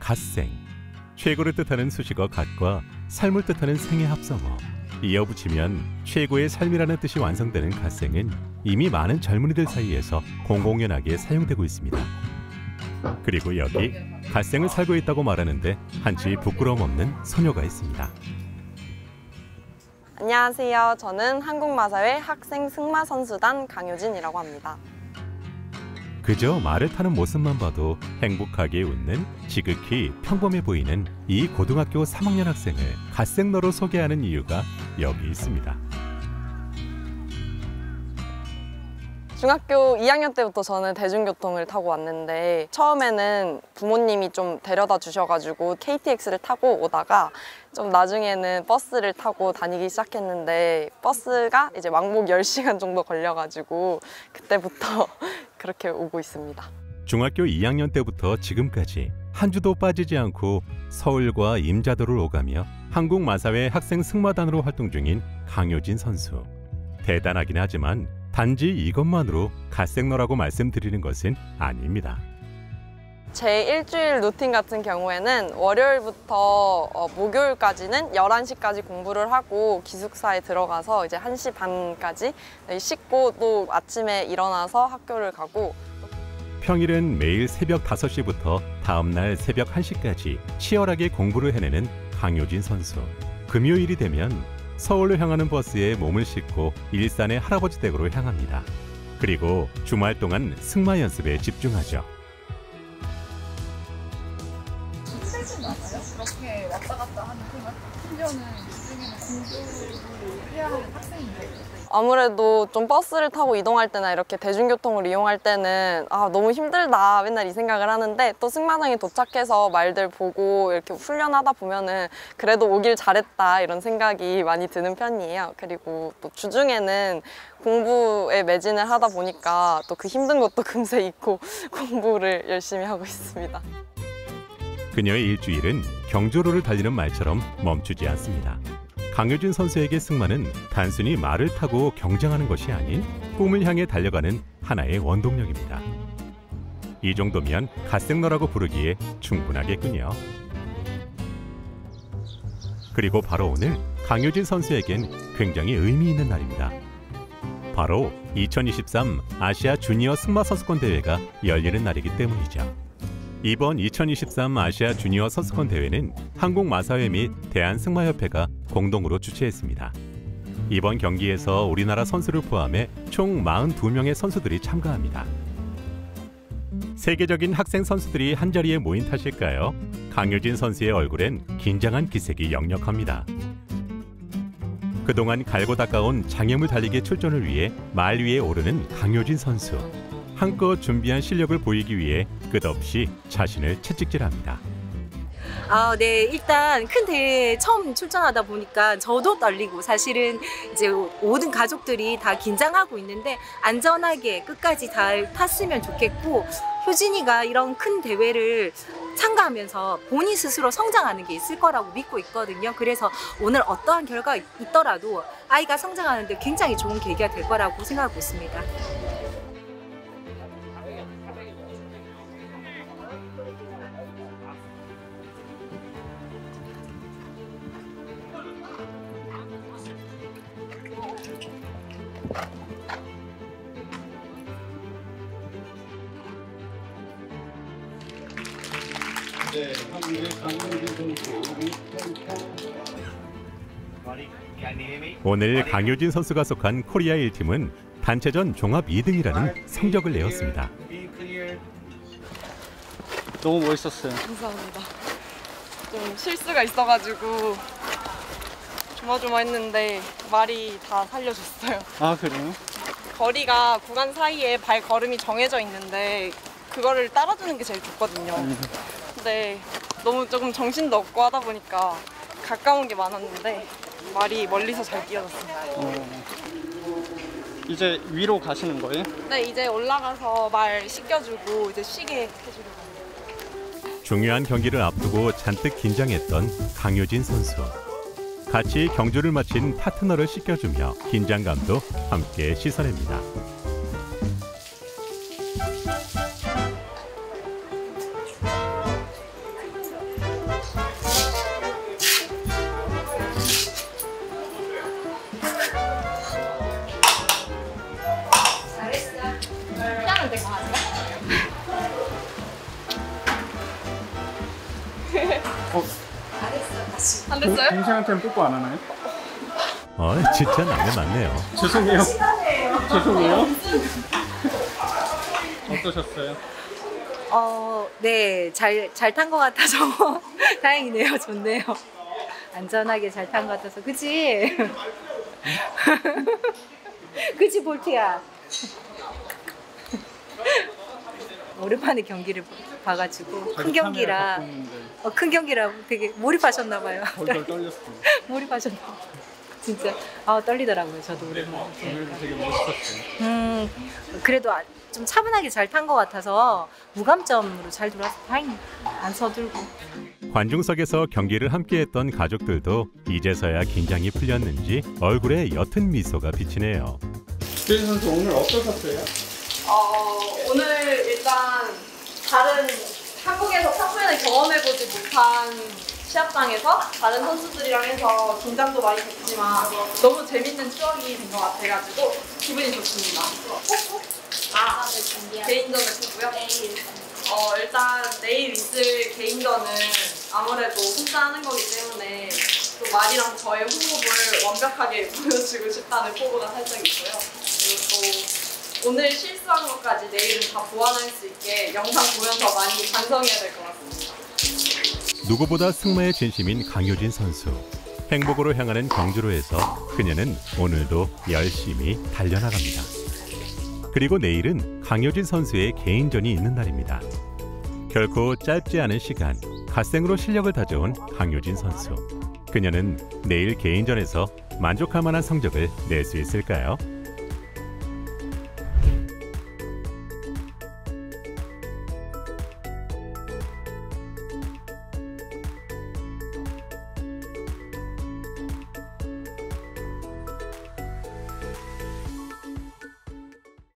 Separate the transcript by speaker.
Speaker 1: 갓생. 최고를 뜻하는 수식어 갓과 삶을 뜻하는 생의 합성어. 이어붙이면 최고의 삶이라는 뜻이 완성되는 갓생은 이미 많은 젊은이들 사이에서 공공연하게 사용되고 있습니다. 그리고 여기 갓생을 살고 있다고 말하는데 한치 부끄러움 없는 소녀가 있습니다.
Speaker 2: 안녕하세요. 저는 한국마사회 학생 승마선수단 강효진이라고 합니다.
Speaker 1: 그저 말을 타는 모습만 봐도 행복하게 웃는 지극히 평범해 보이는 이 고등학교 3학년 학생을 갓생러로 소개하는 이유가 여기 있습니다.
Speaker 2: 중학교 2학년 때부터 저는 대중교통을 타고 왔는데 처음에는 부모님이 좀 데려다 주셔가지고 KTX를 타고 오다가 좀 나중에는 버스를 타고 다니기 시작했는데 버스가 이제 왕복 10시간 정도 걸려가지고 그때부터 그렇게 오고 있습니다.
Speaker 1: 중학교 2학년 때부터 지금까지 한 주도 빠지지 않고 서울과 임자도를 오가며 한국마사회 학생 승마단으로 활동 중인 강효진 선수. 대단하긴 하지만 단지 이것만으로 갓생러라고 말씀드리는 것은 아닙니다.
Speaker 2: 제 일주일 루틴 같은 경우에는 월요일부터 목요일까지는 11시까지 공부를 하고 기숙사에 들어가서 이제 1시 반까지 씻고 또 아침에 일어나서 학교를 가고,
Speaker 1: 평일은 매일 새벽 5시부터 다음날 새벽 1시까지 치열하게 공부를 해내는 강효진 선수. 금요일이 되면 서울로 향하는 버스에 몸을 싣고 일산의 할아버지 댁으로 향합니다. 그리고 주말 동안 승마 연습에 집중하죠.
Speaker 3: 힘들진 않아요? 그렇게 왔다 갔다 하는 생활? 심지어는 요즘에는 공부를 해야 하는 학생인데.
Speaker 2: 아무래도 좀 버스를 타고 이동할 때나 이렇게 대중교통을 이용할 때는 너무 힘들다 맨날 이 생각을 하는데, 또 승마장에 도착해서 말들 보고 이렇게 훈련하다 보면은 그래도 오길 잘했다 이런 생각이 많이 드는 편이에요. 그리고 또 주중에는 공부에 매진을 하다 보니까 또 그 힘든 것도 금세 잊고 공부를 열심히 하고 있습니다.
Speaker 1: 그녀의 일주일은 경주로를 달리는 말처럼 멈추지 않습니다. 강효진 선수에게 승마는 단순히 말을 타고 경쟁하는 것이 아닌 꿈을 향해 달려가는 하나의 원동력입니다. 이 정도면 갓생러라고 부르기에 충분하겠군요. 그리고 바로 오늘 강효진 선수에겐 굉장히 의미 있는 날입니다. 바로 2023 아시아 주니어 승마 선수권 대회가 열리는 날이기 때문이죠. 이번 2023 아시아 주니어 선수권 대회는 한국마사회 및 대한승마협회가 공동으로 주최했습니다. 이번 경기에서 우리나라 선수를 포함해 총 42명의 선수들이 참가합니다. 세계적인 학생 선수들이 한자리에 모인 탓일까요? 강효진 선수의 얼굴엔 긴장한 기색이 역력합니다. 그동안 갈고 닦아온 장애물 달리기 출전을 위해 말 위에 오르는 강효진 선수. 한껏 준비한 실력을 보이기 위해 끝없이 자신을 채찍질합니다.
Speaker 4: 네, 일단 큰 대회에 처음 출전하다 보니까 저도 떨리고, 사실은 이제 모든 가족들이 다 긴장하고 있는데 안전하게 끝까지 잘 탔으면 좋겠고, 효진이가 이런 큰 대회를 참가하면서 본인 스스로 성장하는 게 있을 거라고 믿고 있거든요. 그래서 오늘 어떠한 결과가 있더라도 아이가 성장하는 데 굉장히 좋은 계기가 될 거라고 생각하고 있습니다.
Speaker 5: 네, 한국의 강효진 선수.
Speaker 1: 오늘 강효진 선수가 속한 코리아 1팀은 단체전 종합 2등이라는 성적을 내었습니다.
Speaker 6: 너무 멋있었어요.
Speaker 2: 감사합니다. 좀 실수가 있어가지고 조마조마했는데 말이 다 살려줬어요.
Speaker 6: 아, 그래요?
Speaker 2: 거리가 구간 사이에 발걸음이 정해져 있는데 그거를 따라주는 게 제일 좋거든요. 근데 너무 조금 정신도 없고 하다 보니까 가까운 게 많았는데 말이 멀리서 잘 뛰어졌어요.
Speaker 6: 이제 위로 가시는 거예요?
Speaker 2: 네, 이제 올라가서 말 씻겨주고 이제 쉬게 해주려고.
Speaker 1: 중요한 경기를 앞두고 잔뜩 긴장했던 강효진 선수. 같이 경주를 마친 파트너를 씻겨주며 긴장감도 함께 씻어냅니다.
Speaker 3: 칭찬을 된 거 아니야? 안 됐어요?
Speaker 6: 동생한테는 뽀뽀 안 하나요?
Speaker 1: 진짜 남매 맞네요.
Speaker 6: 죄송해요. 죄송해요. 어떠셨어요?
Speaker 4: 네, 잘 탄 것 같아서 다행이네요. 좋네요. 안전하게 잘 탄 것 같아서. 그치? 그치, 볼트야? 오랜만에 경기를 봐가지고 큰 경기라 큰 경기라 되게 몰입하셨나 봐요.
Speaker 6: 덜덜 떨렸어요.
Speaker 4: 몰입하셨나 봐요. 진짜 떨리더라고요. 저도 오랜만에.
Speaker 6: 오늘 되게 멋있었어요.
Speaker 4: 그래도 좀 차분하게 잘 탄 것 같아서 무감점으로 잘 돌아서 다행히 안 서둘고.
Speaker 1: 관중석에서 경기를 함께했던 가족들도 이제서야 긴장이 풀렸는지 얼굴에 옅은 미소가 비치네요.
Speaker 6: 주인 선수 오늘 어떠셨어요?
Speaker 2: 오늘 일단 다른 한국에서 평소에는 경험해보지 못한 시합장에서 다른 선수들이랑 해서 긴장도 많이 됐지만 너무 재밌는 추억이 된 것 같아가지고 기분이 좋습니다. 개인전을 보고요. 일단 내일 있을 개인전은 아무래도 혼자 하는 거기 때문에 또 말이랑 저의 호흡을 완벽하게 보여주고 싶다는 포부가 살짝 있고요. 그리고 또 오늘 실수한 것까지 내일은 다 보완할 수 있게 영상 보면서 많이 반성해야 될 것 같습니다.
Speaker 1: 누구보다 승마에 진심인 강효진 선수. 행복으로 향하는 경주로에서 그녀는 오늘도 열심히 달려나갑니다. 그리고 내일은 강효진 선수의 개인전이 있는 날입니다. 결코 짧지 않은 시간, 갓생으로 실력을 다져온 강효진 선수. 그녀는 내일 개인전에서 만족할 만한 성적을 낼 수 있을까요?